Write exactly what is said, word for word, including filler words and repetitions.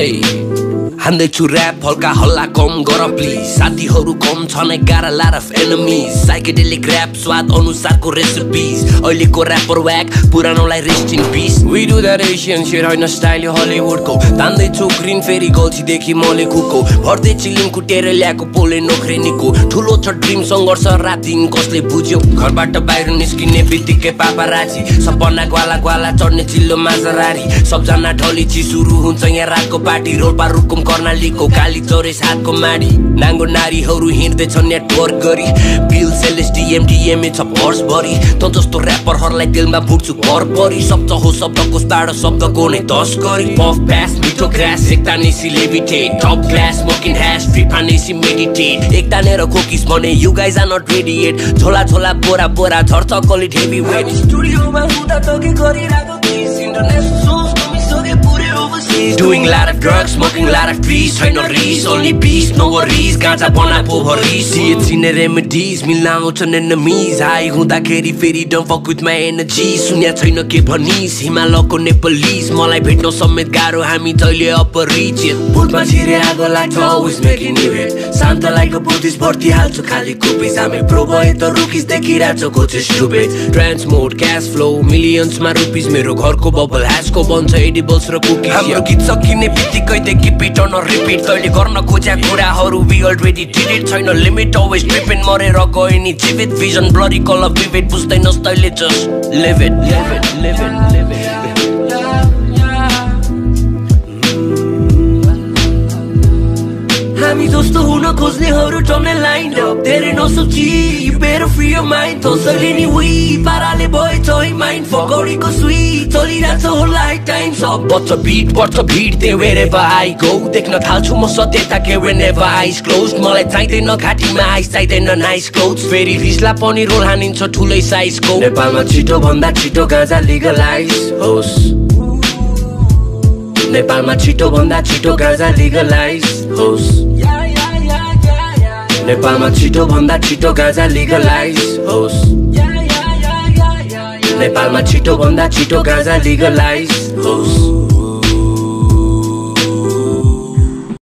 Hey, हान्दैछु rap हल्का हल्ला कम गर प्लिज साथीहरु कम छन् I got a lot of enemies psychedelic rap स्वाद अनुसारको रेसिपीज अहिलेको ऱ्यापर व्याक पुरानोलाई rest in peace We do that Asian shit होइन स्टाइल यो हलिउडको तान्दैछु ग्रीन फेरि गल्छीदेखि मले कुको भर्दै चिलिङ कुटेर ल्याएको पोले नोक्रेनीको ठुलो छ ड्रिम सङ्घर्ष रात दिन कसले बुझ्यो घरबाट बाहिर निस्किने बित्तिकै पापाराजी सपना ग्वाला ग्वाला चढ्ने चिल्लो माजरारी सबजना ढलिची सुरु हुन्छ यहाँ रातको पार्टी रोल्पा रुकुम कर्णालीको काली चौरेस हातको माडी नाङ्गो नारीहरू हिँड्दैछन् नेटवर्क गरी बिल सेलेस डिएमडिएमए छ भर्सभरि त जस्तो ऱ्यापरहरूलाई दिलमा फुट्छु घर परि शब्द हो शब्दको स्टार्ट शब्दको नै तस्करी पफ प्यास मिठो ग्रास एकता नेसी levitate top class smoking hash free फानेसी मेडिटेट एकता नेर कोकिस भने you guys are not ready yet झोला झोला बोरा बोरा झर्छ कलिट हेभी वेट स्टुडियोमा हुँदा त के गरिरहेको थिइस् इन्टरनेसनल सोच कमिसके पुरै overseas doing lot of drugs smoking lot of trees छैन रिस only peace no worries गाजा बनाएको भरिस it's in the remedies मिल्न आउँछन् enemies हाई हुँदाखेरि फेरि don't fuck with my energy सुन्या छैन के भनिस हिमालयको नेपालीस मलाई भेट्न समेत गाह्रो हामी जहिले अपरिचित बुटमा छिरे आगो लाग्छ always making new hit शान्त like a buddhist भर्ती हाल्छु खाली कुपिस हामी प्रो भए त रुकिस देखिरहेको छ coach stupid trans mode cash flow millions मा रुपिस मेरो घरको बबल ह्यासको बन्छ एडिबल्स र कुकिज हाम्रो गीत सकिने बित्तिकै देखि पिटन रिपिट तैले गर्न खोज्या कुराहरू we already did it छैन लिमिट always tripping मरेर गए नि जीवित vision bloody color vivid बुझ्दैनस् तैले just live it live it live it live it हामी जस्तो हुन खोज्नेहरू टन्ने लाइन अप धेरै नसोची you better free your mind तसैले नि वी पाराले भएछ है माइन्ड फगौडीको स्विच चलिरहेछ होला है टाइम सब बच्च बिट बच्च भिड there wherever I go देख्न थाल्छु म सत्यता के whenever eyes closed मलाई चाहिँदैन घाँटीमा आइस चाहिँदैन नाइस क्लोथ्स फेरि रिसला पनि रोल हानिन्छ ठुलै साइजको नेपालमा छिटो भन्दा छिटो गाँजा लिगलाइज होस् नेपालमा छिटो भन्दा छिटो गाँजा लिगलाइज होस् नेपालमा छिटो भन्दा छिटो गाँजा लिगलाइज होस् नेपालमा छिटो भन्दा छिटो गाँजा लिगलाइज होस्